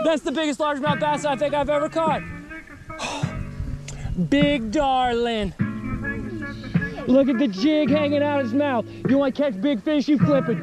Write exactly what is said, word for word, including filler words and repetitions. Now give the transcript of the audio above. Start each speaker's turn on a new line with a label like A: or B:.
A: That's the biggest largemouth bass I think I've ever caught. Big darling. Look at the jig hanging out his mouth. You want to catch big fish, you flip it.